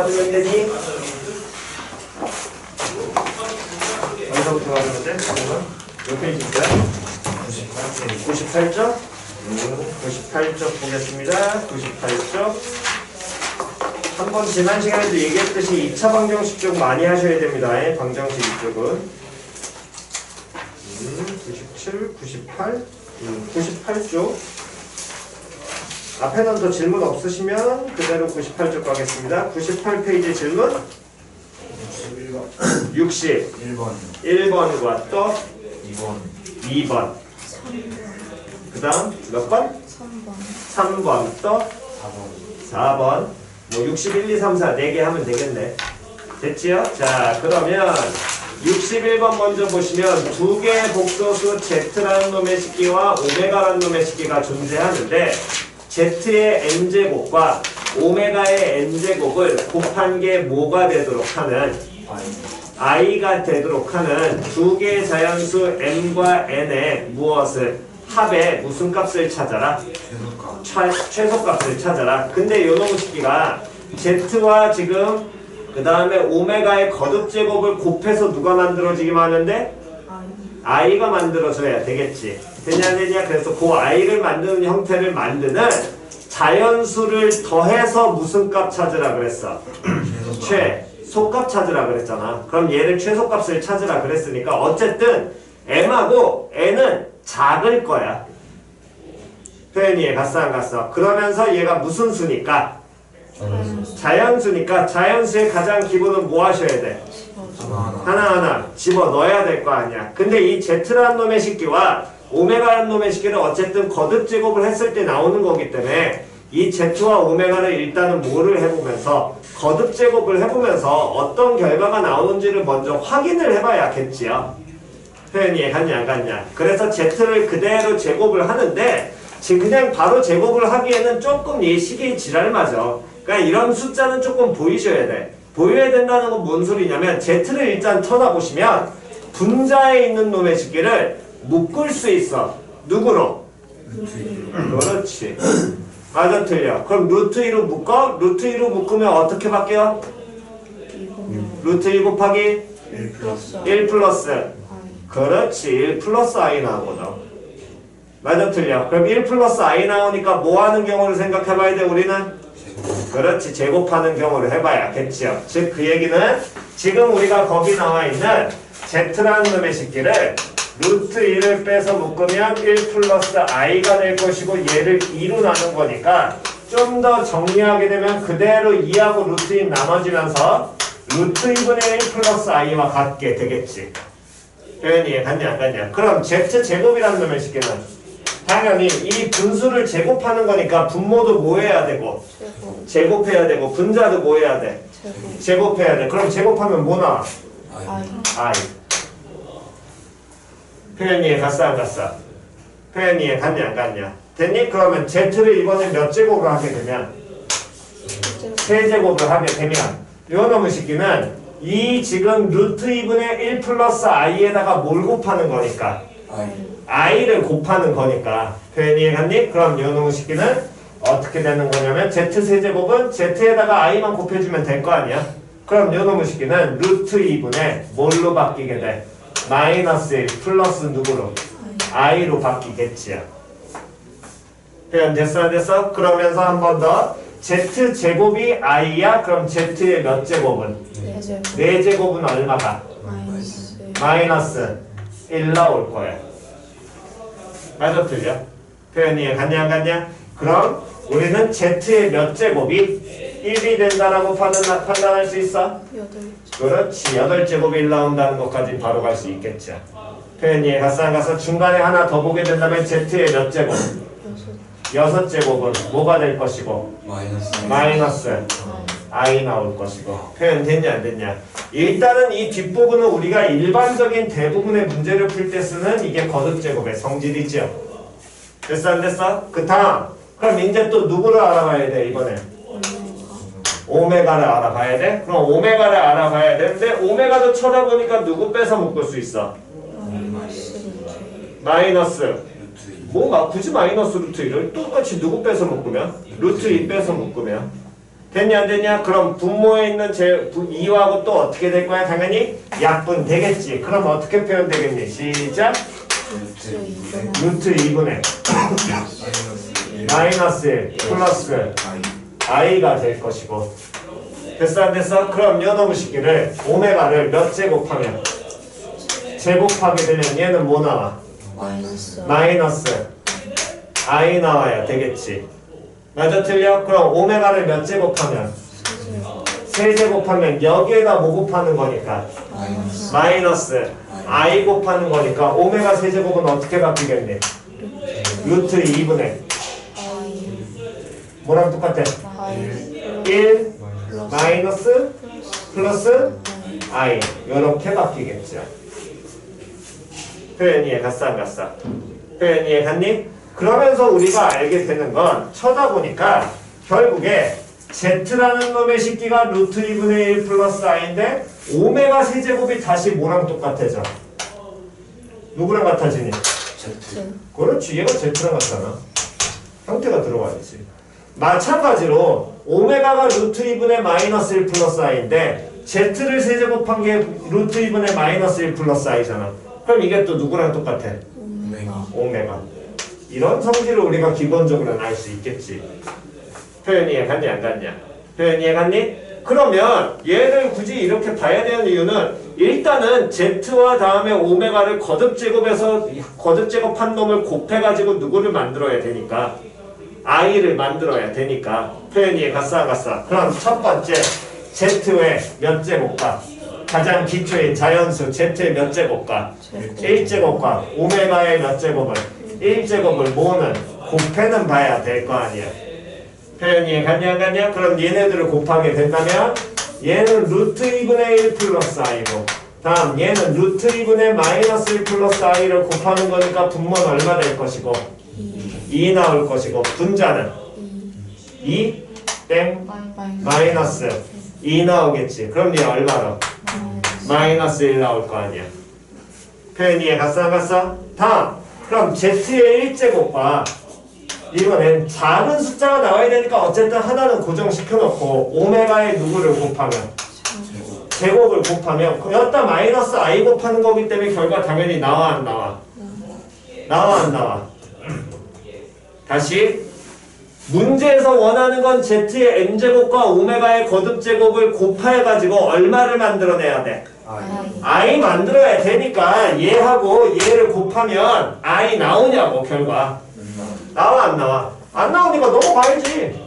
받으면 되니? 어디서부터 받으면 돼? 몇 페이지인가요? 98쪽? 98쪽 보겠습니다. 98쪽. 한번 지난 시간에도 얘기했듯이 2차 방정식 쪽 많이 하셔야 됩니다. 방정식 이쪽은 97, 98, 98쪽. 앞에는 더 질문 없으시면 그대로 98쪽 가겠습니다. 98페이지 질문 1번 1번과 또 2번 2번 그 다음 몇 번? 3번 또 4번 뭐 61, 2, 3, 4 4개 하면 되겠네. 됐지요? 자 그러면 61번 먼저 보시면 두 개의 복소수 Z라는 놈의 식기와 오메가라는 놈의 식기가 존재하는데 Z의 n제곱과 오메가의 n제곱을 곱한 게 뭐가 되도록 하는 i가 되도록 하는 두 개의 자연수 m과 n의 무엇을 합의 무슨 값을 찾아라? 최소값을 찾아라. 근데 요놈 식기가 Z와 지금 그 다음에 오메가의 거듭제곱을 곱해서 누가 만들어지기만 하는데? i가 만들어져야 되겠지. 되냐 안 되냐? 그래서 그 i를 만드는 형태를 만드는 자연수를 더해서 무슨 값 찾으라 그랬어? 최소값 찾으라 그랬잖아. 그럼 얘를 최소값을 찾으라 그랬으니까 어쨌든 m하고 n은 작을 거야. 표현이 이해 갔어 안 갔어? 그러면서 얘가 무슨 수니까? 자연수니까 자연수의 가장 기본은 뭐 하셔야 돼? 하나하나 집어넣어야 될 거 아니야. 근데 이 Z라는 놈의 식기와 오메가라는 놈의 식기를 어쨌든 거듭제곱을 했을 때 나오는 거기 때문에 이 Z와 오메가를 일단은 뭐를 해보면서 거듭제곱을 해보면서 어떤 결과가 나오는지를 먼저 확인을 해봐야겠지요. 표현이 이해 갔냐 안 갔냐. 그래서 Z를 그대로 제곱을 하는데 지금 그냥 바로 제곱을 하기에는 조금 이 식이 지랄 맞아. 그러니까 이런 숫자는 조금 보이셔야 돼. 보여야 된다는 건 뭔 소리냐면 Z를 일단 쳐다보시면 분자에 있는 놈의 식기를 묶을 수 있어. 누구로? 그렇지. 맞아 틀려. 그럼 루트 2로 묶어? 루트 2로 묶으면 어떻게 바뀌어? 루트 2 곱하기 1 플러스 그렇지. 1 플러스 i 나오거든. 맞아 틀려. 그럼 1 플러스 i 나오니까 뭐 하는 경우를 생각해 봐야 돼 우리는? 그렇지. 제곱하는 경우를 해봐야겠지요. 즉 그 얘기는 지금 우리가 거기 나와 있는 Z라는 놈의 식기를 루트 2를 빼서 묶으면 1 플러스 i가 될 것이고 얘를 2로 나눈 거니까 좀 더 정리하게 되면 그대로 2하고 루트 2 나눠지면서 루트 2분의 1 플러스 i와 같게 되겠지. 표현이 이해 갔냐 안 갔냐. 그럼 Z제곱이라는 놈의 식기는 당연히 이 분수를 제곱하는 거니까 분모도 뭐 해야 되고? 제곱해야 되고 분자도 뭐 해야 돼? 제곱해야 돼. 그럼 제곱하면 뭐 나와? i. 표현이 이해 갔어 안 갔어? 표현이 이해 갔냐 안 갔냐? 됐니? 그러면 Z를 이번에 몇 제곱을 하게 되면? 세제곱을 하게 되면 요 놈의 식기는 이 지금 루트 2분의 1 플러스 i에다가 뭘 곱하는 거니까? i를 곱하는 거니까. 표현이 이해 갔니? 그럼 요 놈의 식기는 어떻게 되는 거냐면 Z세제곱은 Z에다가 i만 곱해주면 될 거 아니야? 그럼 요 놈의 식기는 루트 2분의 뭘로 바뀌게 돼? 마이너스 1 플러스 누구로? i로 바뀌겠지요. 표현 됐어 안 됐어? 그러면서 한 번 더 Z제곱이 i야? 그럼 Z의 몇 제곱은? 4제곱은 얼마가? 마이너스 1 나올 거야. 맞아 틀려? 표현이 이해 갔냐 안 갔냐? 그럼 우리는 Z의 몇 제곱이 1이 된다라고 판단할 수 있어? 8. 그렇지. 8제곱이 1 나온다는 것까지 바로 갈 수 있겠죠. 표현이 이해 갔어 안 갔어? 중간에 하나 더 보게 된다면 Z의 몇 제곱? 6제곱은 뭐가 될 것이고? 마이너스 i 나올 것이고. 표현 됐냐 안 됐냐? 일단은 이 뒷부분은 우리가 일반적인 대부분의 문제를 풀 때 쓰는 이게 거듭제곱의 성질이죠. 됐어 안 됐어? 그 다음 그럼 이제 또 누구를 알아봐야 돼 이번에? 오메가를 알아봐야 돼? 그럼 오메가를 알아봐야 되는데 오메가도 쳐다보니까 누구 빼서 묶을 수 있어? 마이너스 뭐 굳이 마이너스 루트 1을 똑같이 누구 빼서 묶으면? 루트 2 빼서 묶으면 됐냐 안 됐냐? 그럼 분모에 있는 2하고 또 어떻게 될 거야? 당연히 약분 되겠지. 그럼 어떻게 표현되겠니? 시작. 루트 2분의 마이너스 1 플러스 i가 될 것이고. 됐어 안 됐어? 그럼 요 놈의 식기를 오메가를 몇 제곱하면 제곱하게 되면 얘는 뭐 나와? 마이너스 i 나와야 되겠지. 맞아 틀려? 그럼 오메가를 몇 제곱하면? 세 제곱하면 여기에다 뭐 곱하는 거니까? 마이너스 i 곱하는 거니까 오메가 세제곱은 어떻게 바뀌겠니? 루트 2분의 뭐랑 똑같아? 1 마이너스 플러스 i 요렇게 바뀌겠죠. 표현 이해 갔어 안 갔어? 표현 이해 갔니? 그러면서 우리가 알게 되는 건 쳐다보니까 결국에 z라는 놈의 식기가 루트 2분의 1 플러스 i인데 오메가 세제곱이 다시 뭐랑 똑같아져? 누구랑 같아지니? 그렇지, 얘가 z랑 같잖아. 형태가 들어가야지. 마찬가지로 오메가가 루트 2분의 마이너스 1 플러스 i인데 z를 세제곱한 게 루트 2분의 마이너스 1 플러스 i잖아. 그럼 이게 또 누구랑 똑같아? 오메가. 이런 성질을 우리가 기본적으로는 알 수 있겠지. 표현 이해 갔니 안 갔냐? 표현 이해 갔니? 그러면 얘를 굳이 이렇게 봐야 되는 이유는 일단은 z와 다음에 오메가를 거듭제곱해서 거듭제곱한 놈을 곱해가지고 누구를 만들어야 되니까 i를 만들어야 되니까. 표현 이해 갔어 안 갔어? 그럼 첫 번째 z의 몇 제곱과 가장 기초인 자연수 z의 몇 제곱과 1제곱과 오메가의 몇 제곱을 1제곱을 모으는 곱해는 봐야 될 거 아니야. 표현 이해 갔냐 안 갔냐? 그럼 얘네들을 곱하게 된다면 얘는 루트 2분의 1 플러스 i고 다음 얘는 루트 2분의 마이너스 1 플러스 i를 곱하는 거니까 분모는 얼마 될 것이고 2 나올 것이고 분자는 2 땡 마이너스 2 나오겠지. 그럼 얘 얼마로? 마이너스 1 나올 거 아니야. 표현 이해 갔어 안 갔어? 다음 그럼 z의 1제곱과 이번엔 작은 숫자가 나와야 되니까 어쨌든 하나는 고정시켜놓고 오메가의 누구를 곱하면? 제곱을 곱하면 여기다 마이너스 i 곱하는 거기 때문에 결과 당연히 나와 안 나와? 나와 안 나와? 다시 문제에서 원하는 건 z의 n제곱과 오메가의 거듭제곱을 곱해가지고 얼마를 만들어내야 돼? i 만들어야 되니까 얘하고 얘를 곱하면 i 나오냐고 결과. 나와 안 나와? 안 나오니까 넘어가야지.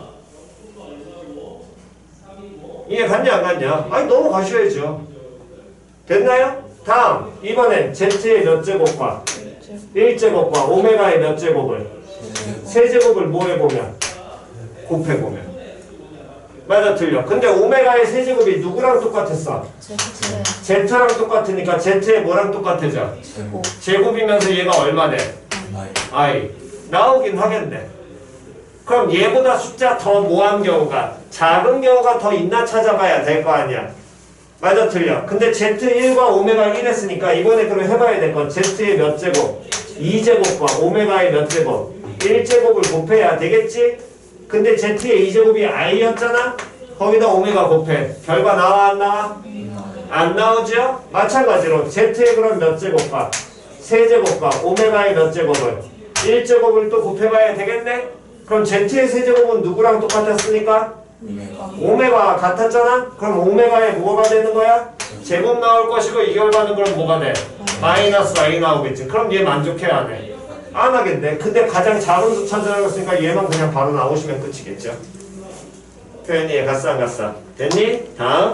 이해 갔냐 안 갔냐? 아니 넘어가셔야죠. 됐나요? 다음 이번엔 z의 몇 제곱과 1제곱과 오메가의 몇 제곱을 세제곱을 뭐 해보면? 곱해보면 맞아 틀려. 근데 오메가의 세제곱이 누구랑 똑같았어? z랑 똑같으니까 z의 뭐랑 똑같아져? 제곱이면서 얘가 얼마 돼? i 나오긴 하겠네. 그럼 얘보다 숫자 더 뭐한 경우가 작은 경우가 더 있나 찾아봐야 될 거 아니야. 맞아 틀려. 근데 z1과 오메가 1 했으니까 이번에 그럼 해봐야 될 건 z의 몇 제곱 2제곱과 오메가의 몇 제곱 1제곱을 곱해야 되겠지. 근데 z의 2제곱이 i였잖아. 거기다 오메가 곱해. 결과 나와 안 나와? 안 나오죠? 마찬가지로 z의 그럼 몇 제곱과 세제곱과 오메가의 몇 제곱을 1제곱을 또 곱해봐야 되겠네? 그럼 z의 세제곱은 누구랑 똑같았으니까? 오메가가 같았잖아? 그럼 오메가의 뭐가 되는 거야? 제곱 나올 것이고 이 결과는 그럼 뭐가 돼? 마이너스 i 나오겠지. 그럼 얘 만족해야 돼? 안 하겠네. 근데 가장 작은 수 찾으라고 했으니까 얘만 그냥 바로 나오시면 끝이겠죠? 표현이 얘 갔어 안 갔어? 됐니? 다음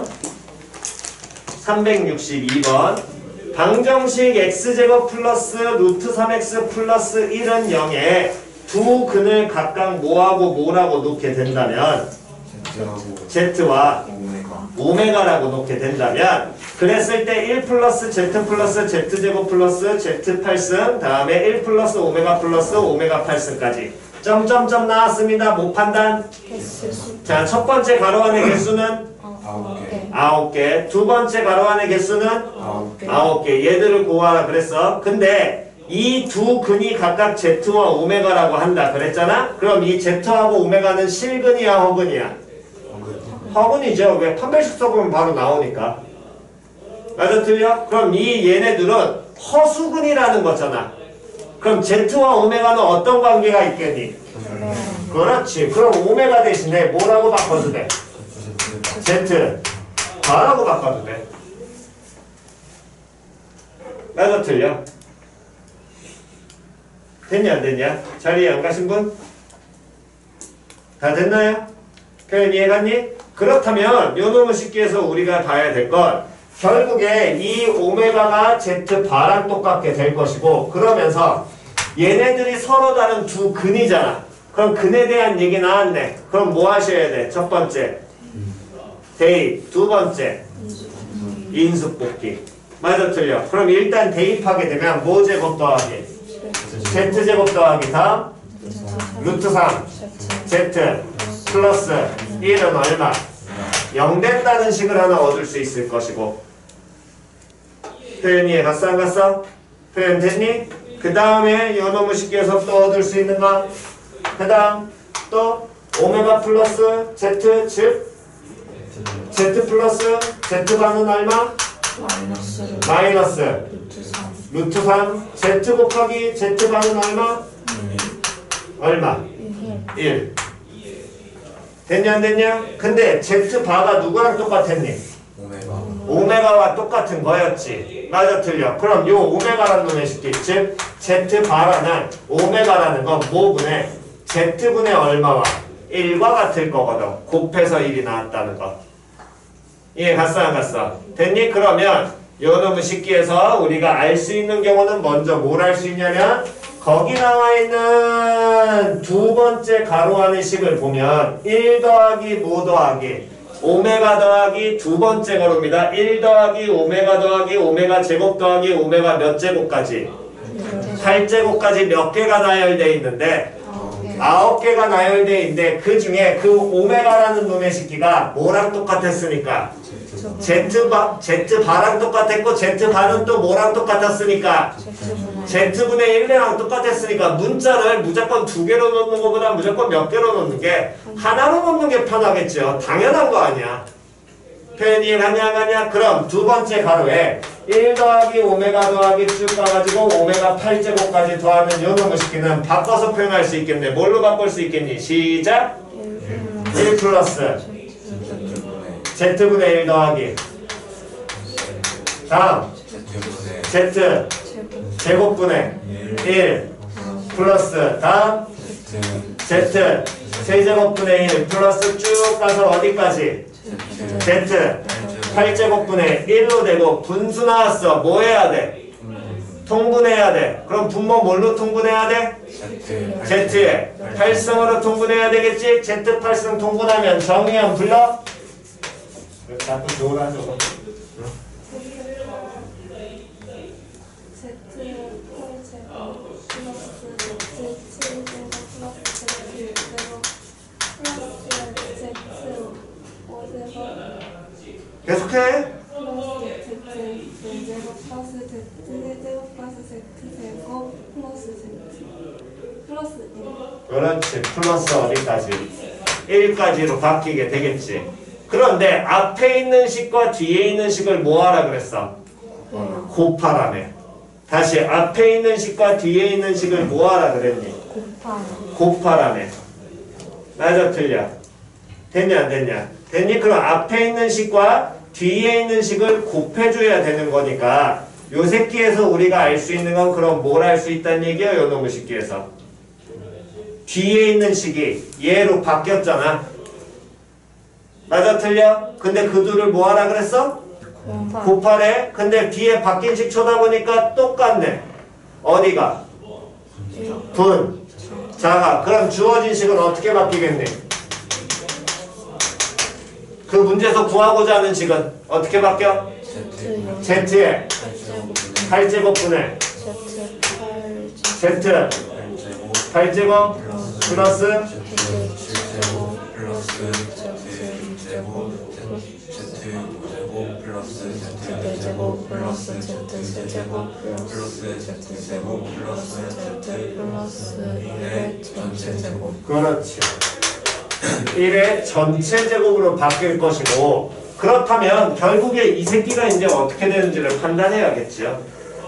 362번 방정식 x제곱 플러스 루트 3x 플러스 1은 0에 두 근을 각각 뭐하고 뭐라고 놓게 된다면 z와 오메가라고 놓게 된다면 그랬을 때 1 플러스 z 플러스 z제곱 플러스 z 8승 다음에 1 플러스 오메가 8승까지 점점점 나왔습니다. 못 판단. 자, 첫 번째 가로 안의 개수는 9개. 두 번째 가로 안의 개수는 9개. 얘들을 구하라 그랬어. 근데 이 두 근이 각각 z와 오메가라고 한다 그랬잖아. 그럼 이 z하고 오메가는 실근이야 허근이야? 화근이죠. 왜? 판별식 써보면 바로 나오니까. 맞아 틀려? 그럼 이 얘네들은 허수근이라는 거잖아. 그럼 Z와 오메가는 어떤 관계가 있겠니? 그렇지. 그럼 오메가 대신에 뭐라고 바꿔도 돼? Z 바라고 바꿔도 돼. 맞아 틀려? 됐냐 안 됐냐? 자리에 안 가신 분? 다 됐나요? 표현 이해갔니? 그렇다면 요 놈을 쉽게 해서 우리가 봐야 될 건 결국에 이 오메가가 Z바랑 똑같게 될 것이고 그러면서 얘네들이 서로 다른 두 근이잖아. 그럼 근에 대한 얘기 나왔네. 그럼 뭐 하셔야 돼? 첫 번째 대입, 두 번째 인수뽑기. 맞아 틀려? 그럼 일단 대입하게 되면 뭐 제곱 더하기? Z제곱 더하기 다음 루트 3 Z 플러스 1은 얼마? 0 된다는 식을 하나 얻을 수 있을 것이고 표현 이해갔어 안 갔어? 표현 됐니? 그 다음에 요 놈을 쉽게 해서 또 얻을 수 있는 거 그 다음 또 오메가 플러스 Z 즉 Z 플러스 Z반은 얼마? 마이너스 루트 3 Z 곱하기 Z반은 얼마? 얼마? 1 됐냐 안 됐냐? 근데 Z바가 누구랑 똑같았니? 오메가와 똑같은 거였지. 맞아 틀려? 그럼 요 오메가라는 놈의 식기 즉 Z바라는 오메가라는 건 뭐분의 Z분의 얼마와 1과 같을 거거든. 곱해서 1이 나왔다는 거. 이해 갔어 안 갔어? 됐니? 그러면 요 놈의 식기에서 우리가 알 수 있는 경우는 먼저 뭘 알 수 있냐면 거기 나와 있는 두 번째 가로 안의 식을 보면 1 더하기 뭐 더하기 오메가 더하기 두 번째 가로입니다. 1 더하기 오메가 더하기 오메가 제곱 더하기 오메가 몇 제곱까지? 8제곱까지 몇 개가 나열되어 있는데 9개가 나열되어 있는데 그 중에 그 오메가라는 놈의 식기가 뭐랑 똑같았으니까? Z바랑 똑같았고 Z바는 또 뭐랑 똑같았으니까? Z분의 1이랑 똑같았으니까 문자를 무조건 두 개로 놓는 것보다 무조건 몇 개로 놓는 게 하나로 놓는 게 편하겠죠. 당연한 거 아니야. 표현 이해가냐 안 가냐? 그럼 두 번째 가로에 1 더하기 오메가 더하기 쭉 가가지고 오메가 8제곱까지 더하면 요 놈의 식기는 바꿔서 표현할 수 있겠네. 뭘로 바꿀 수 있겠니? 시작! 1 플러스 Z분의 1 더하기 다음 Z 제곱분의 1 플러스 다음 Z 세제곱분의 1 플러스 쭉 가서 어디까지? Z 8제곱분의 1로 되고 분수 나왔어. 뭐 해야 돼? 통분해야 돼. 그럼 분모 뭘로 통분해야 돼? Z에 8승으로 통분해야 되겠지? Z 8승 통분하면 정의한 불러? 자꾸 좋아하죠. 계속해. 그렇지. 플러스 어디까지? 1까지로 바뀌게 되겠지. 그런데 앞에 있는 식과 뒤에 있는 식을 뭐 하라 그랬어? 곱하라네. 다시 앞에 있는 식과 뒤에 있는 식을 뭐 하라 그랬니? 곱하라네. 맞아 틀려? 됐냐 안 됐냐? 됐니? 그럼 앞에 있는 식과 뒤에 있는 식을 곱해줘야 되는 거니까 요 새끼에서 우리가 알 수 있는 건 그럼 뭘 알 수 있다는 얘기야? 요 놈의 새끼에서 뒤에 있는 식이 얘로 바뀌었잖아. 맞아 틀려? 근데 그 둘을 뭐 하라 그랬어? 곱하래. 근데 뒤에 바뀐 식 쳐다보니까 똑같네. 어디가? 분. 자가. 그럼 주어진 식은 어떻게 바뀌겠니? 그 문제에서 구하고자 하는 식은 어떻게 바뀌어? Z에 8제곱분의 Z 8제곱 플러스 그렇지. 1의 전체 제곱으로 바뀔 것이고 그렇다면 결국에 이 새끼가 이제 어떻게 되는지를 판단해야겠죠.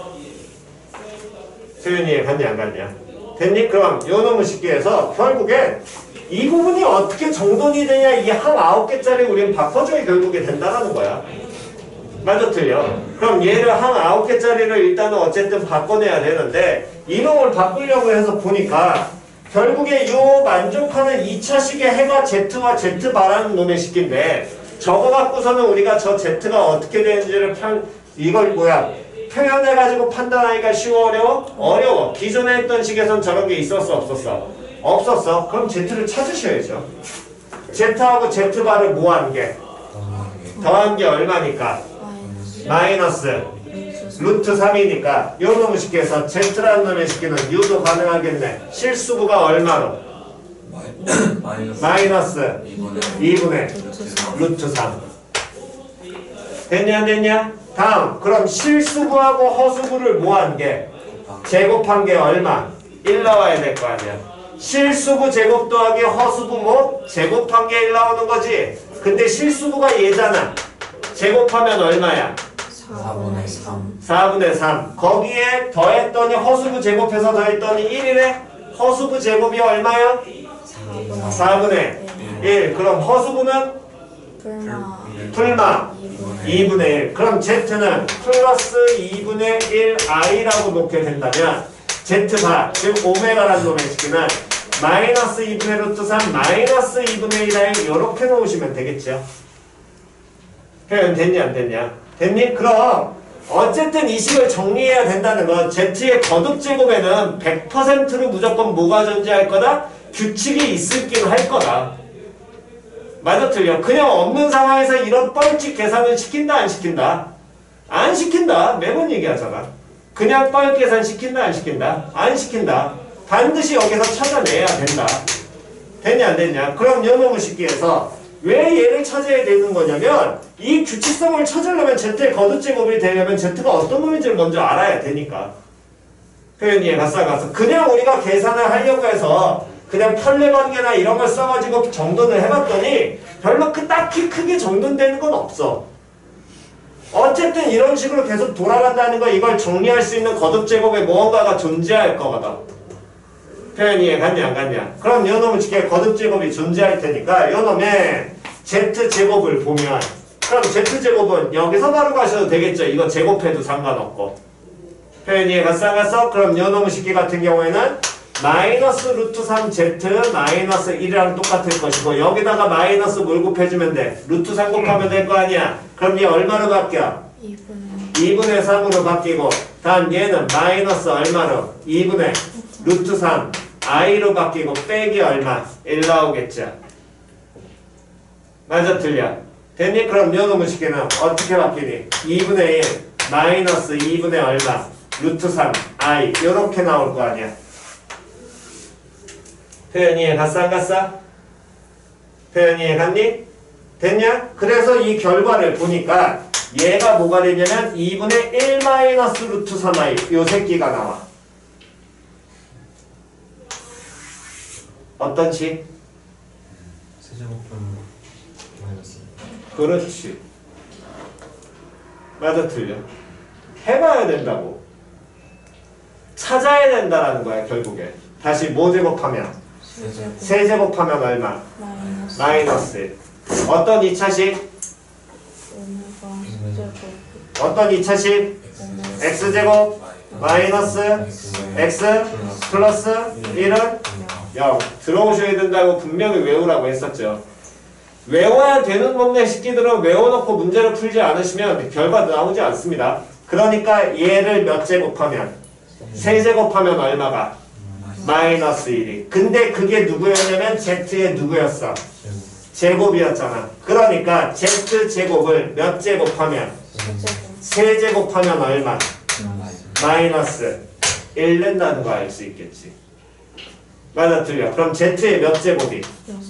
소연이 갔냐 안 갔냐? 됐니? 그럼 요 놈의 식기에서 결국에 이 부분이 어떻게 정돈이 되냐 이 한 9개짜리 우리는 바꿔줘야 결국에 된다는 거야. 맞아 틀려? 그럼 얘를 한 9개짜리를 일단은 어쨌든 바꿔내야 되는데 이놈을 바꾸려고 해서 보니까 결국에 요 만족하는 2차식의 해가 Z와 Z바라는 놈의 식기인데 저거 갖고서는 우리가 저 Z가 어떻게 되는지를 이걸 표현해가지고 판단하기가 쉬워 어려워? 어려워. 기존에 했던 식에선 저런 게 있었어 없었어? 없었어. 그럼 Z를 찾으셔야죠. Z하고 Z바를 뭐한 게? 더한 게 얼마니까? 마이너스 루트 3이니까 요 놈의 식기에서 Z라는 놈의 식기는 U도 가능하겠네. 실수부가 얼마로? 마이너스 2분의 루트 3. 됐냐 안 됐냐? 다음 그럼 실수부하고 허수부를 뭐한 게? 제곱한 게 얼마? 1 나와야 될 거 아니야. 실수부 제곱 더하기 허수부 뭐? 제곱한 게 1 나오는 거지. 근데 실수부가 얘잖아. 제곱하면 얼마야? 4분의 3. 4분의 3. 거기에 더했더니 허수부 제곱해서 더했더니 1이래? 허수부 제곱이 얼마야? 4분의 1. 그럼 허수부는? 풀마 2분의 1. 그럼 Z는 플러스 2분의 1 I라고 놓게 된다면 Z바, 즉 오메가라는 놈의 식기는 마이너스 2분의 루트 3 마이너스 2분의 1 I 이렇게 놓으시면 되겠죠. 표현 됐냐 안 됐냐? 됐니? 그럼 어쨌든 이 식을 정리해야 된다는 건 Z의 거듭 제곱에는 100%로 무조건 뭐가 존재할 거다? 규칙이 있을긴 할 거다. 맞아 틀려? 그냥 없는 상황에서 이런 뻘짓 계산을 시킨다 안 시킨다? 안 시킨다. 매번 얘기하잖아. 그냥 뻘 계산 시킨다 안 시킨다? 안 시킨다. 반드시 여기서 찾아내야 된다. 됐냐 안 됐냐? 그럼 요놈의 식기에서 왜 얘를 찾아야 되는 거냐면 이 규칙성을 찾으려면 Z의 거듭제곱이 되려면 Z가 어떤 놈인지를 먼저 알아야 되니까. 표현 이해 갔어? 그냥 우리가 계산을 하려고 해서 그냥 편례관계나 이런 걸 써가지고 정돈을 해봤더니 별로 딱히 크게 정돈되는 건 없어. 어쨌든 이런 식으로 계속 돌아간다는 거 이걸 정리할 수 있는 거듭제곱에 무언가가 존재할 거거든. 표현 이해 갔냐 안 갔냐? 그럼 요 놈의 식기에 거듭제곱이 존재할 테니까 요 놈의 Z제곱을 보면 그럼 Z제곱은 여기서 바로 가셔도 되겠죠. 이거 제곱해도 상관없고. 표현 이해 갔어? 그럼 요 놈의 식기 같은 경우에는 마이너스 루트 3Z 마이너스 1이랑 똑같을 것이고 여기다가 마이너스 뭘 곱해주면 돼? 루트 3 곱하면 될 거 아니야. 그럼 얘 얼마로 바뀌어? 2분의 3으로 바뀌고 다음 얘는 마이너스 얼마로? 2분의 루트 3 I로 바뀌고 빼기 얼마? 1 나오겠죠. 맞아 틀려? 됐니? 그럼 요 놈의 식기는 어떻게 바뀌니? 2분의 1 마이너스 2분의 얼마? 루트 3 I 요렇게 나올 거 아니야. 표현 이해 갔어 안 갔어? 표현 이해 갔니? 됐냐? 그래서 이 결과를 보니까 얘가 뭐가 되냐면 2분의 1 마이너스 루트 3i 요 새끼가 나와. 어떤 식? 세제곱은 마이너스. 그렇지. 맞아 틀려. 해봐야 된다고. 찾아야 된다라는 거야 결국에. 다시 뭐 제곱하면? 세제곱하면 얼마? 마이너스. 어떤 2차식? 어떤 2차식? x제곱 마이너스 x 플러스 1은 0. 들어오셔야 된다고 분명히 외우라고 했었죠. 외워야 되는 놈의 식기들은 외워놓고 문제를 풀지 않으시면 결과 나오지 않습니다. 그러니까 얘를 몇 제곱하면? 세제곱하면 얼마가? 마이너스 1이. 근데 그게 누구였냐면 Z의 누구였어? 제곱이었잖아. 그러니까 Z제곱을 몇 제곱하면? 세제곱하면 얼마? 마이너스 1 낸다는 거 알 수 있겠지. 맞아 틀려. 그럼 Z의 몇 제곱이?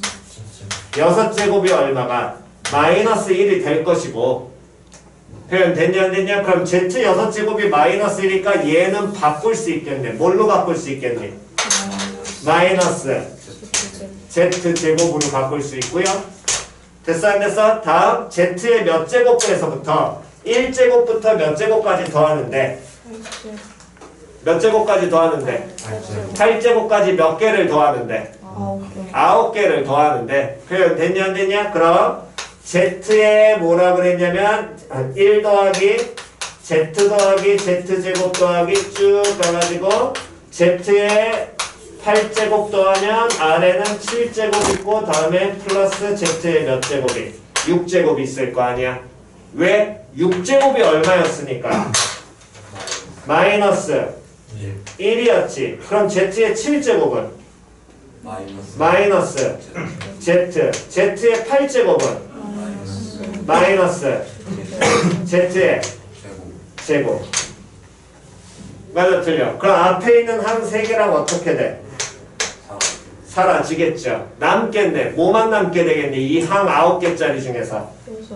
6제곱이 얼마가? 마이너스 1이 될 것이고. 표현 됐냐 안 됐냐? 그럼 Z 6제곱이 마이너스 1이니까 얘는 바꿀 수 있겠네. 뭘로 바꿀 수 있겠니? 마이너스 z제곱으로 바꿀 수 있고요. 됐어 안 됐어? 다음 z의 몇 제곱에서부터 1제곱부터 몇 제곱까지 더하는데 몇 제곱까지 더하는데 8제곱까지 몇 개를 더하는데 9개를 더하는데 표현 됐냐 안 됐냐? 그럼 z에 뭐라 그랬냐면 1 더하기 z 더하기 z제곱 더하기 쭉 가가지고 z에 8제곱 더하면 아래는 7제곱 있고 다음에 플러스 z의 몇 제곱이 6제곱이 있을 거 아니야. 왜? 6제곱이 얼마였으니까 마이너스 1이었지. 그럼 z의 7제곱은 마이너스 z의 8제곱은 마이너스 z의 제곱. 맞아 틀려. 그럼 앞에 있는 한 세 개랑 어떻게 돼? 사라지겠죠. 남겠네. 뭐만 남게 되겠니? 이 항 9개짜리 중에서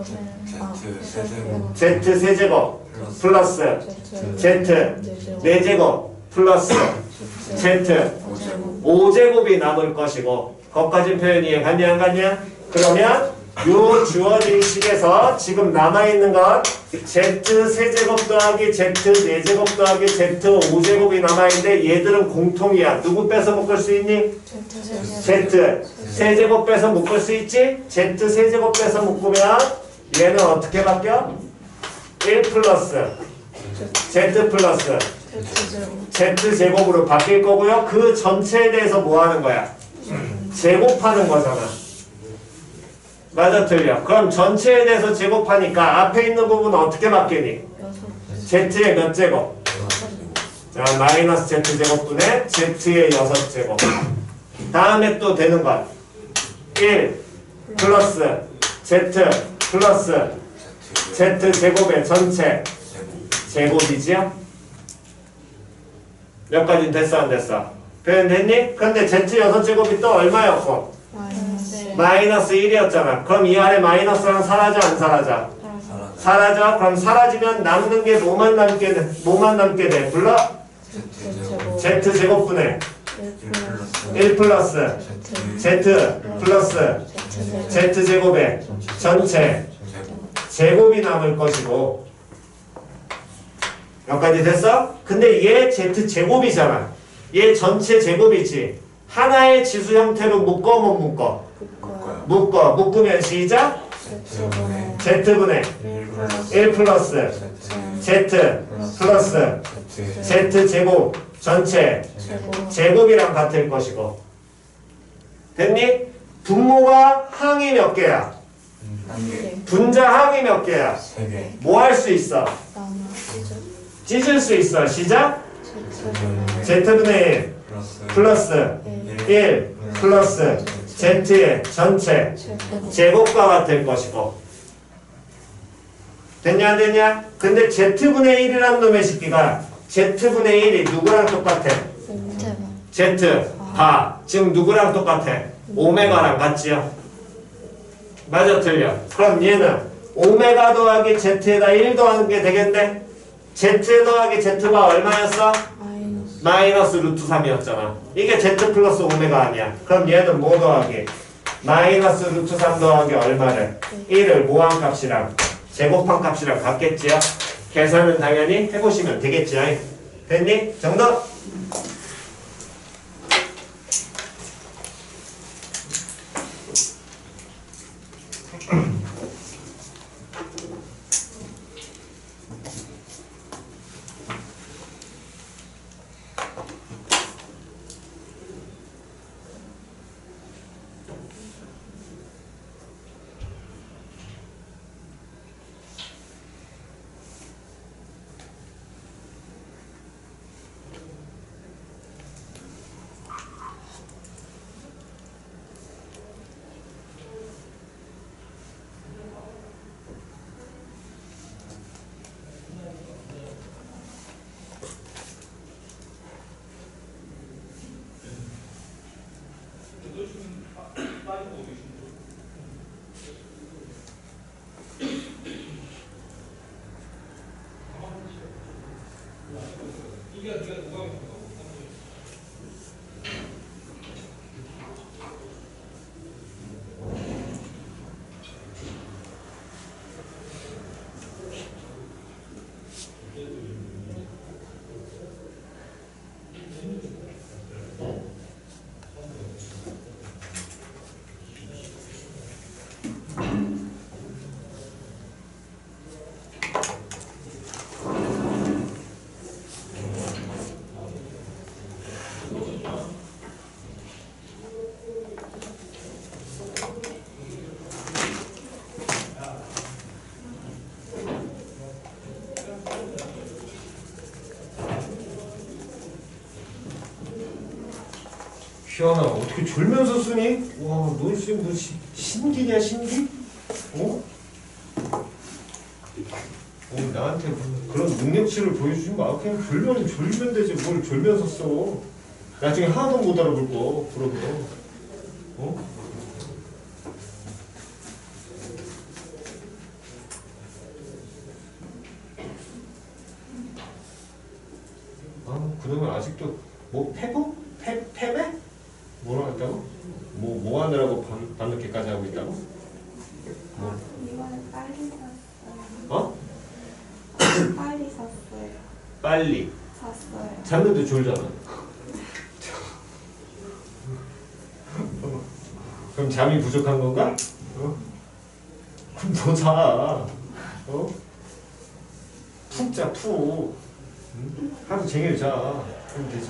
z 세제곱 플러스 z 4제곱 플러스 z 5제곱이 남을 것이고 거기까지 표현이 이해 갔냐 안 갔냐? 그러면 요 주어진 식에서 지금 남아있는 건 z 세제곱 더하기 z 4제곱 더하기 z 5제곱이 남아있는데 얘들은 공통이야. 누구 빼서 묶을 수 있니? z 세제곱 빼서 묶을 수 있지? z 세제곱 빼서 묶으면 얘는 어떻게 바뀌어? 1 플러스 z 플러스 z제곱으로 바뀔 거고요. 그 전체에 대해서 뭐 하는 거야? 제곱하는 거잖아. 맞아 틀려. 그럼 전체에 대해서 제곱하니까 앞에 있는 부분은 어떻게 바뀌니? z의 몇 제곱? 자, 마이너스 z제곱분의 z의 6제곱. 다음에 또 되는 건 1 플러스 z 플러스 z제곱의 전체 제곱이지요? 몇 가지 됐어 안 됐어? 표현됐니? 근데 z 6제곱이 또 얼마였고? 마이너스 1이었잖아. 그럼 이 아래 마이너스랑 사라져 안 사라져? 사라져. 그럼 사라지면 남는 게 뭐만 남게 돼? 불러? z제곱분의 1 플러스 z 플러스 z제곱의 전체 제곱이 남을 것이고 여기까지 됐어? 근데 얘 z제곱이잖아. 얘 전체 제곱이지. 하나의 지수 형태로 묶어 못 묶어? 묶어. 묶으면 시작. z분의 1 플러스 z 플러스 z제곱 전체 제곱이랑 같을 것이고 됐니? 분모가 항이 몇 개야? 분자 항이 몇 개야? 뭐 할 수 있어? 찢을 수 있어. 시작. z분의 1 플러스 1 플러스 z의 전체 제곱과 같을 것이고 됐냐 안 됐냐? 근데 z분의 1이라는 놈의 식기가 z분의 1이 누구랑 똑같아? z 봐. 지금 누구랑 똑같아? 오메가랑 같지요? 맞아 틀려? 그럼 얘는 오메가 더하기 z에다 1 더하는 게 되겠네? z 더하기 z가 얼마였어? 마이너스 루트 3이었잖아. 이게 z 플러스 오메가 아니야. 그럼 얘는 뭐 더하기? 마이너스 루트 3 더하기 얼마를? 1을 뭐한 값이랑? 제곱한 값이랑 같겠지요? 계산은 당연히 해보시면 되겠지요? 됐니? 정답? 희한아, 어떻게 졸면서 쓰니? 와, 너 지금 뭐 신기냐, 신기? 어? 나한테 그런 능력치를 보여주지 마. 그냥 졸면 되지. 뭘 졸면서 써. 나중에 하나도 못 알아볼 거, 그러면. 어? 아, 그러면 아직도, 뭐, 패배? 뭐라고 했다고? 뭐 하느라고 밤늦게까지 하고 있다고? 뭐? 이번에 빨리 샀어요. 어? 빨리 샀어요. 빨리. 샀어요. 잤는데 졸잖아. 그럼 잠이 부족한 건가? 어? 그럼 더 자. 어? 푹 자, 푹. 응? 하루 종일 자. 그럼 되지.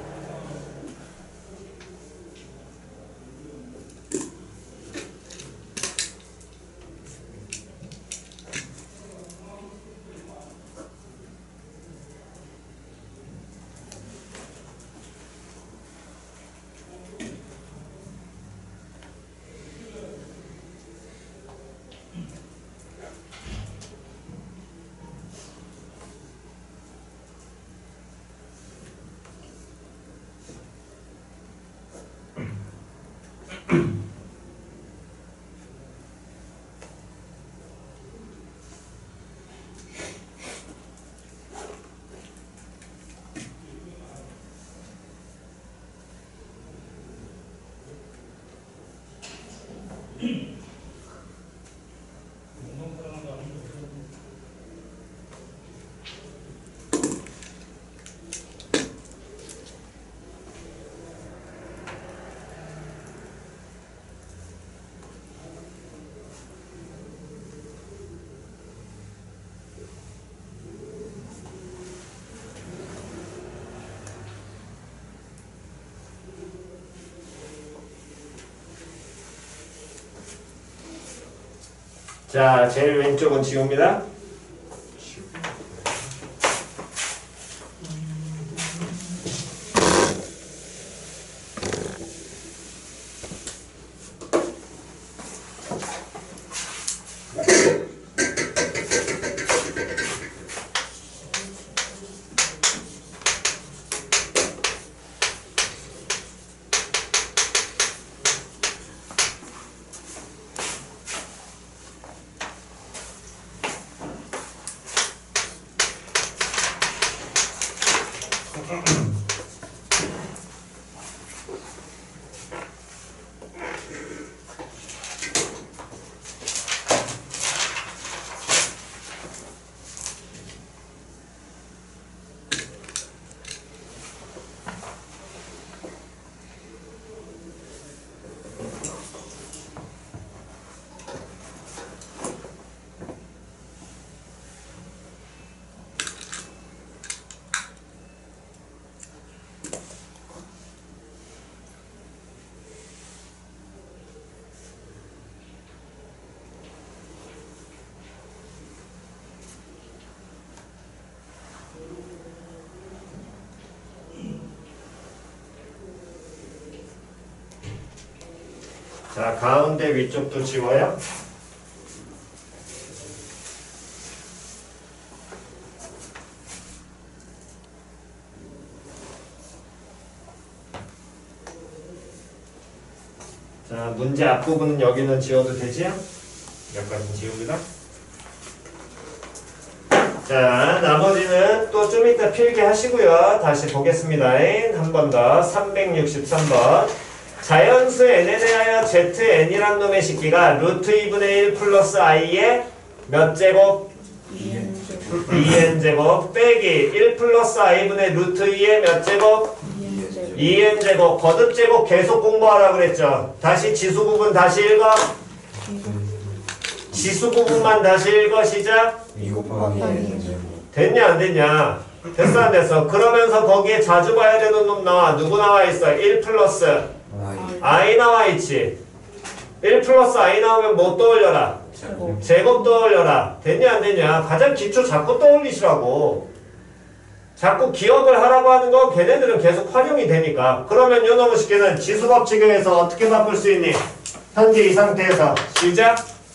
자, 제일 왼쪽은 지웁니다. 자, 가운데 위쪽도 지워요. 자, 문제 앞부분은 여기는 지워도 되지요? 여기까지 지웁니다. 자, 나머지는 또 좀 이따 필기 하시고요. 다시 보겠습니다. 한 번 더. 363번. 자연수 n에 대하여 zn이란 놈의 식기가 루트 2분의 1 플러스 i의 몇 제곱? 2n제곱 빼기 1 플러스 i분의 루트 2의 몇 제곱? 2n제곱 거듭제곱 계속 공부하라 그랬죠. 다시 지수 부분 다시 읽어. 지수 부분만 다시 읽어. 시작. 2 곱하기 1 됐냐 안 됐냐? 됐어 안 됐어? 그러면서 거기에 자주 봐야 되는 놈 나와. 누구 나와 있어? 1 플러스 i 나와 있지. 1 플러스 i 나오면 뭐 떠올려라? 제곱 떠올려라. 됐냐 안 됐냐? 가장 기초 자꾸 떠올리시라고. 자꾸 기억을 하라고 하는 거 걔네들은 계속 활용이 되니까. 그러면 요 놈의 식기는 지수법칙에 의해서 어떻게 바꿀 수 있니? 현재 이 상태에서 시작.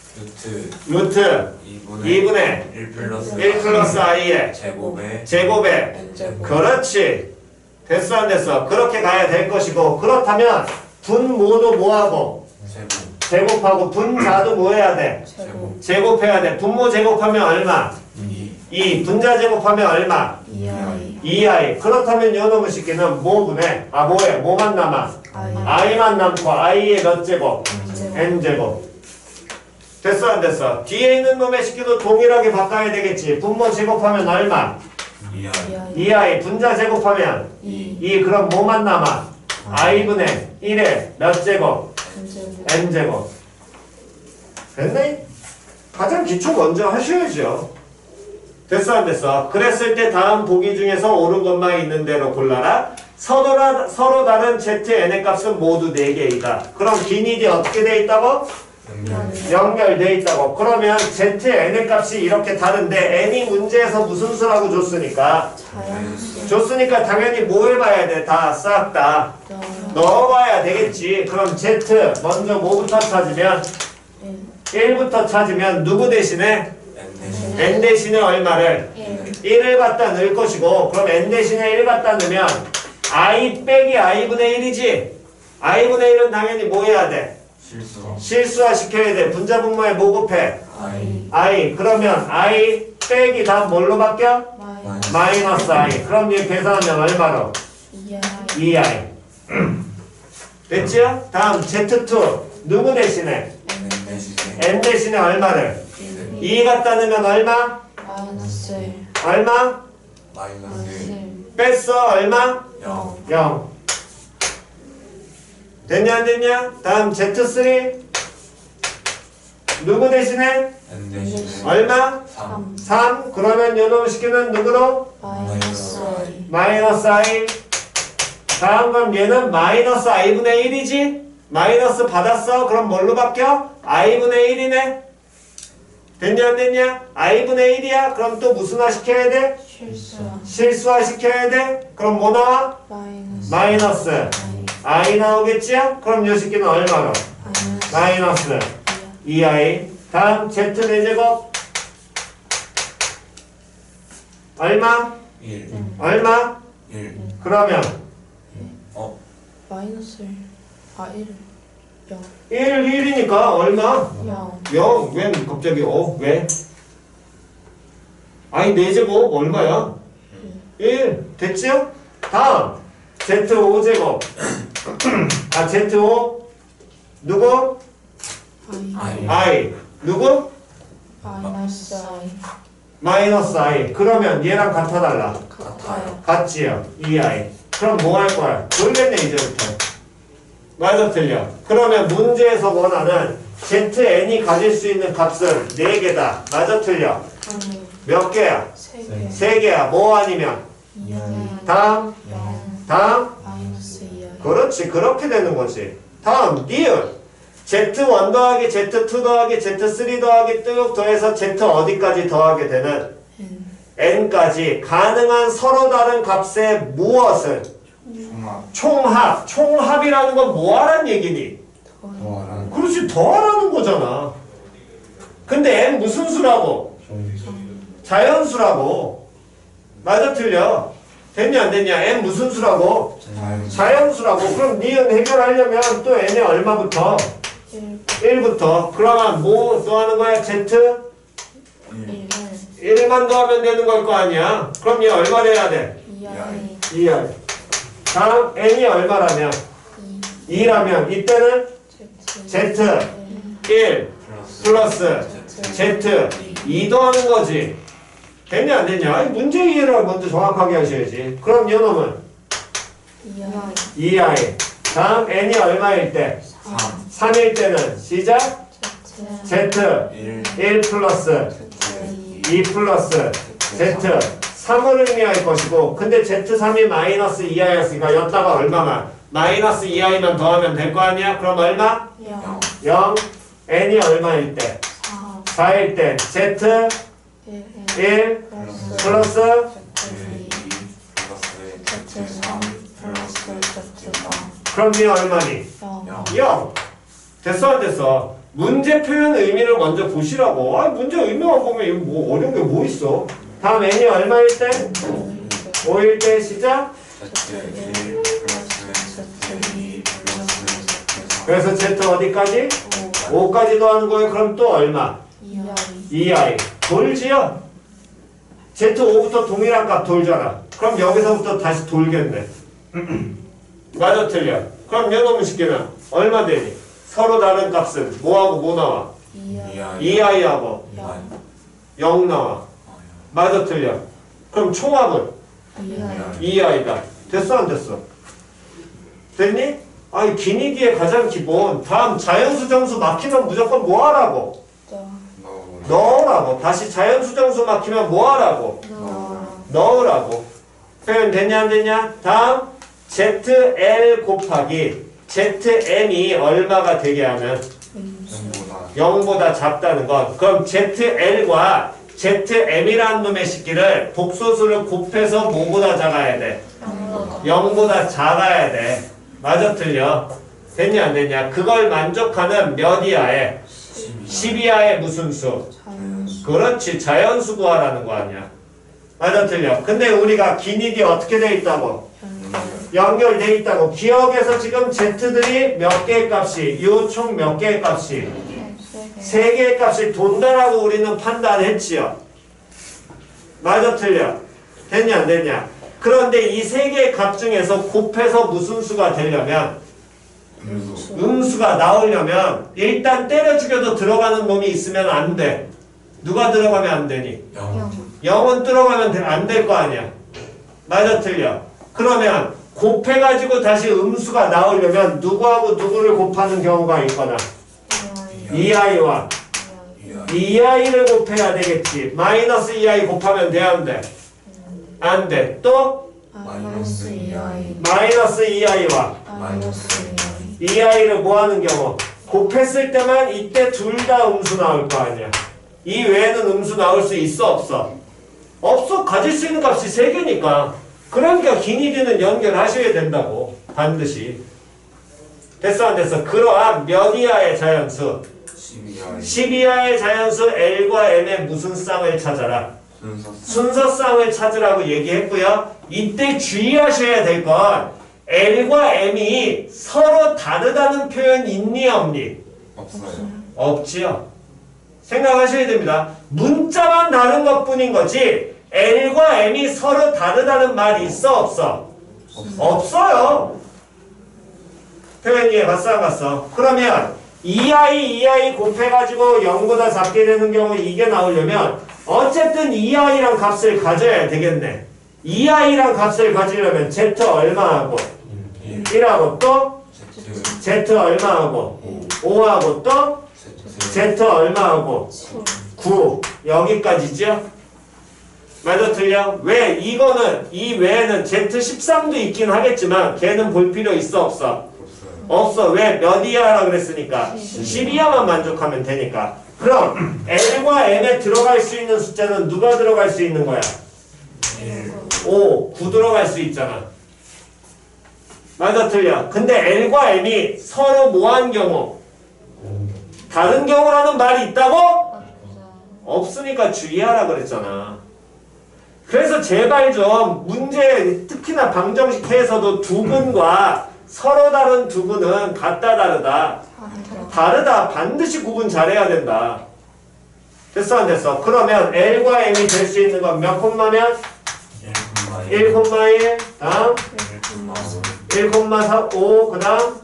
루트 2분의 1 플러스 1 플러스 i의 제곱에 그렇지. 됐어 안 됐어? 그렇게 가야 될 것이고, 그렇다면 분모도 뭐하고? 제곱하고 분자도 뭐 해야 돼? 제곱해야 돼. 분모 제곱하면 얼마? 2. 분자 제곱하면 얼마? 2i. 그렇다면 요 놈의 식기는 뭐분해? 뭐해? 뭐만 남아? i만 남고 i의 몇 제곱? n제곱. 됐어 안 됐어? 뒤에 있는 놈의 식기도 동일하게 바꿔야 되겠지. 분모 제곱하면 얼마? 2i. 분자 제곱하면 2. 그럼 뭐만 남아? i분의 1의 몇 제곱? n제곱. 됐네? 가장 기초 먼저 하셔야죠. 됐어 안 됐어? 그랬을 때 다음 보기 중에서 옳은 것만 있는 대로 골라라. 서로 다른 zn의 값은 모두 4개이다. 그럼 기니디 어떻게 돼 있다고? 연결돼 있다고. 그러면 zn의 값이 이렇게 다른데 n이 문제에서 무슨 수라고 줬으니까 당연히 뭐 해봐야 돼? 다 싹 다 넣어봐야 되겠지. 그럼 z 먼저 뭐부터 찾으면 1부터 찾으면 누구 대신에? n 대신에 얼마를? 1을 갖다 넣을 것이고, 그럼 n 대신에 1 갖다 넣으면 i 빼기 i분의 1이지. i분의 1은 당연히 뭐 해야 돼? 실수화 시켜야 돼. 분자 분모에 뭐 곱해? i. 그러면 i 빼기 다음 뭘로 바뀌어? 마이너스 i. 그럼 얘 계산하면 얼마로? 2i. 됐지요? 다음 z2 누구 대신에? n 대신에 얼마를? 2 갖다 넣으면 얼마? 얼마? 뺐어 얼마? 0. 됐냐 안 됐냐? 다음 z3 누구 대신에? 얼마? 3. 그러면 요놈 시키는 누구로? 마이너스 i. 다음 그럼 얘는 마이너스 i분의 1이지? 마이너스 받았어? 그럼 뭘로 바뀌어? i분의 1이네? 됐냐 안 됐냐? i분의 1이야? 그럼 또 무슨화 시켜야 돼? 실수화 시켜야 돼? 그럼 뭐 나와? 마이너스 i 나오겠지요? 그럼 요 새끼는 얼마로? 마이너스 2i. 다음 z 4제곱 얼마? 1 얼마? 1 그러면 마이너스 1. 1, 1이니까 얼마? 0. 왜 갑자기 왜? i 4제곱 얼마야? 1. 됐지요? 다음 z5제곱 z5 누구? i 누구? 마이너스 i. 그러면 얘랑 같아달라. 같지요? 2i. 그럼 뭐 할 거야? 모르겠네 이제부터. 맞아 틀려. 그러면 문제에서 원하는 zn이 가질 수 있는 값은 4개다. 맞아 틀려. 몇 개야? 3개야. 뭐 아니면? 다음 그렇지. 그렇게 되는 거지. 다음 니은 z1 더하기 z2 더하기 z3 더하기 쭉 더해서 z 어디까지 더하게 되는? n까지 가능한 서로 다른 값의 무엇을? 총합. 총합이라는 건 뭐하란 얘기니? 그렇지. 더하라는 거잖아. 근데 n 무슨 수라고? 자연수라고. 맞아 틀려? 됐냐 안 됐냐? n 무슨 수라고? 자연수라고. 그럼 니은 해결하려면 또 n에 얼마부터? 1부터. 그러면 뭐 더하는 거야? z? 1만 더하면 되는 걸 거 아니야? 그럼 얘 얼마 돼야 돼? 2i. 다음 n이 얼마라면? 2라면 이때는 z 1 플러스 z 2 더하는 거지. 됐냐 안 됐냐? 아니, 문제 이해를 먼저 정확하게 하셔야지. 그럼 요 놈은 2i. 다음 n이 얼마일 때? 3일 때는 시작 z 1 플러스 2 플러스 z 3을 의미할 것이고, 근데 z3이 마이너스 2i였으니까 여기다가 얼마만? 마이너스 2i만 더하면 될 거 아니야? 그럼 얼마? 0. n이 얼마일 때? 4일 때 z 1 플러스 그럼 얘 얼마니? 0. 됐어 안 됐어? 문제 표현 의미를 먼저 보시라고. 아 문제 의미만 보면 이거 뭐 어려운 게 뭐 있어? 다음 n이 얼마일 때? 5일 때 시작. Z1 플러스 Z2 플러스 그래서 z 어디까지? 5까지 더하는 거예요. 그럼 또 얼마? 2i. 돌지요? z5부터 동일한 값 돌잖아. 그럼 여기서부터 다시 돌겠네. 맞아 틀려? 그럼 요놈을 시키면 얼마 되니? 서로 다른 값은 뭐하고 뭐 나와? 2i하고 0 나와. 맞아 틀려? 그럼 총합은 2i다. 됐어 안 됐어? 됐니? 아니 기니디의 가장 기본 다음 자연수정수 막히면 무조건 뭐 하라고? 넣으라고. 다시 자연수정수 막히면 뭐 하라고? 넣으라고. 표현 됐냐 안 됐냐? 다음 ZL 곱하기 ZM이 얼마가 되게 하면 0보다 작다는 것. 그럼 ZL과 ZM이라는 놈의 식기를 복소수를 곱해서 뭐보다 작아야 돼? 0보다 작아야 돼. 맞아 틀려? 됐냐 안 됐냐? 그걸 만족하는 몇 이하에? 10 이하의 무슨 수? 그렇지. 자연수 구하라는 거 아니야. 맞아 틀려? 근데 우리가 기니디 어떻게 돼 있다고? 연결돼 있다고. 기억에서 지금 Z들이 몇 개의 값이? 요 총 몇 개의 값이? 3개의 값이 돈다라고 우리는 판단했지요. 맞아 틀려? 됐냐 안 됐냐? 그런데 이 3개의 값 중에서 곱해서 무슨 수가 되려면 음수가 나오려면 일단 때려 죽여도 들어가는 놈이 있으면 안 돼. 누가 들어가면 안 되니? 0은 들어가면 안 될 거 아니야. 맞아 틀려? 그러면 곱해가지고 다시 음수가 나오려면 누구하고 누구를 곱하는 경우가 있거나 2i와 2i를 곱해야 되겠지. 마이너스 2i 곱하면 돼 안 돼? 안 돼. 또 마이너스 2i 마이너스 2i와 2i를 뭐 하는 경우? 곱했을 때만 이때 둘 다 음수 나올 거 아니야. 이 외에는 음수 나올 수 있어 없어? 없어. 가질 수 있는 값이 3개니까. 그러니까 기니디는 연결하셔야 된다고. 반드시. 됐어 안 됐어? 그러한 몇 이하의 자연수? 10 이하의 자연수 L과 M의 무슨 쌍을 찾아라? 순서쌍을 찾으라고 얘기했고요. 이때 주의하셔야 될 건 L과 M이 서로 다르다는 표현 있니 없니? 없어요. 없지요. 생각하셔야 됩니다. 문자만 다른 것뿐인 거지 L과 M이 서로 다르다는 말이 있어 없어? 없어요. 표현 이해 갔어 안 갔어? 그러면 2i 곱해가지고 0보다 작게 되는 경우 이게 나오려면 어쨌든 2i랑 값을 가져야 되겠네. 2i랑 값을 가지려면 z 얼마하고 1하고 또 z 얼마하고 5하고 또 z 얼마하고 9 여기까지죠? 맞아 틀려? 왜? 이거는 이 외에는 z13도 있긴 하겠지만 걔는 볼 필요 있어 없어? 없어. 왜? 몇 이하라 그랬으니까 10 이하만 만족하면 되니까. 그럼 L과 M에 들어갈 수 있는 숫자는 누가 들어갈 수 있는 거야? 5, 9 들어갈 수 있잖아. 맞아 틀려? 근데 L과 M이 서로 뭐한 경우? 다른 경우라는 말이 있다고? 없으니까 주의하라 그랬잖아. 그래서 제발 좀 문제 특히나 방정식해에서도 두근과 서로 다른 두근은 같다 다르다? 다르다. 반드시 구분 잘해야 된다. 됐어 안 됐어? 그러면 L과 M이 될 수 있는 건 몇 콤마면? 1,1 다음 1,4 그 다음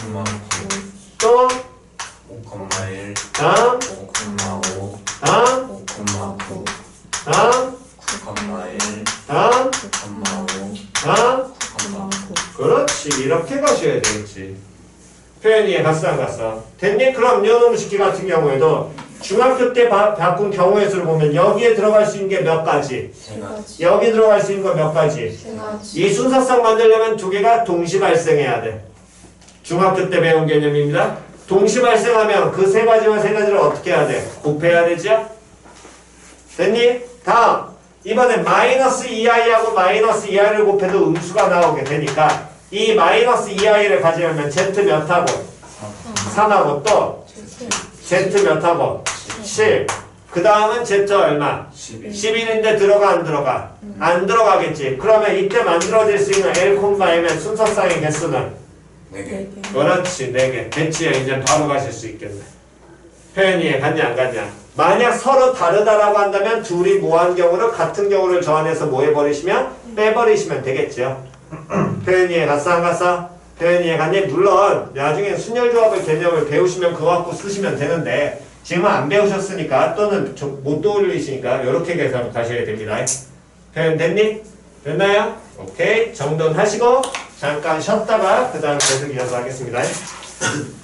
또 5,1 다음 5,5 다음 5,9 다음 9,1 다음 9,5 다음 그렇지. 이렇게 가셔야 되겠지. 표현 이해 갔어 안 갔어? 됐니? 그럼 요놈 식기 같은 경우에도 중학교 때 바꾼 경우의 수를 보면 여기에 들어갈 수 있는 게 몇 가지? 여기 들어갈 수 있는 거 몇 가지? 이 순서상 만들려면 두 개가 동시 발생해야 돼. 중학교 때 배운 개념입니다. 동시 발생하면 그 세 가지와 세 가지를 어떻게 해야 돼? 곱해야 되죠? 됐니? 다음 이번에 마이너스 2i하고 마이너스 2i를 곱해도 음수가 나오게 되니까 이 마이너스 2i를 가지려면 z 몇 하고 3하고 또 z 몇 하고 7. 그 다음은 z 얼마? 11 11인데 들어가 안 들어가? 안 들어가겠지. 그러면 이때 만들어질 수 있는 L, M의 순서상의 개수는 4개 그렇지 4개. 됐지요. 이제 바로 가실 수 있겠네. 표현 이해 갔냐 안 갔냐? 만약 서로 다르다라고 한다면 둘이 무한 경우를 같은 경우를 저안해서 뭐 해버리시면 빼버리시면 되겠죠. 표현 이해 갔어 안 갔어? 표현 이해 갔니? 물론 나중에 순열조합의 개념을 배우시면 그거 갖고 쓰시면 되는데 지금은 안 배우셨으니까 또는 못 떠올리시니까 이렇게 계산 가셔야 됩니다. 표현 됐니? 됐나요? 오케이 정돈하시고 잠깐 쉬었다가 그 다음 계속 이어서 하겠습니다.